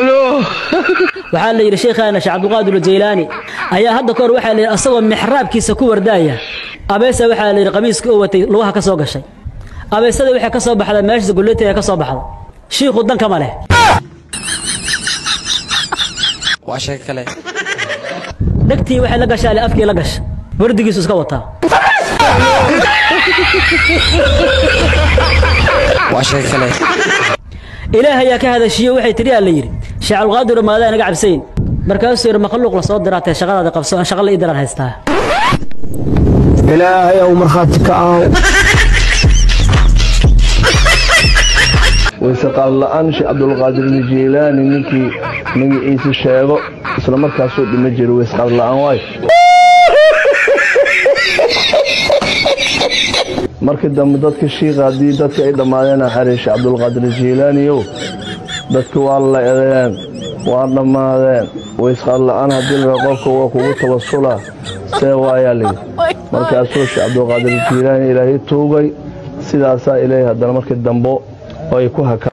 waxaa la yiri sheekhaana Sheekh Abdul Qaadir Jeylaani ayaa hadda kor waxa la yiri asagoo mixraabkiisa ku wardaaya abeesa waxa la yiri qamiiska oo watay lugaha ka soo gashay abeesada waxa ka soo baxday meesha gulleetay ka soo baxday sheekhu danka ma leh waa shay kale dagtii waxa la gashay afkii la gashay wardigiisu iska wataa waa shay kale ilaahay ya ka hadashiyo waxay tiri la yiri Sheekh Abdul Qaadir maada anaga cabsayn markaas yiri makhluuq la soo diraatay shaqada qabso aan shaqada idaran haystaa ilaahay oo marxaadka ah ويسقى الله أنشي عبد القادر الجيلاني نكي عيسى الشيغو isla markaas oo dhima jiro weesqad la'aan way markii dambe dadka shiiqadii dadka ay dhamaadeen xariish Abdul Qaadir Jilaani dadka waa la eedeen waa dhamaadeen weesqad la'aan hadii la qofka waa kugu tawassula see waayali markaas oo Abdul Qaadir Jilaani ilaahay toogay sidaas ilaahay hadana markii dambe ay ku haka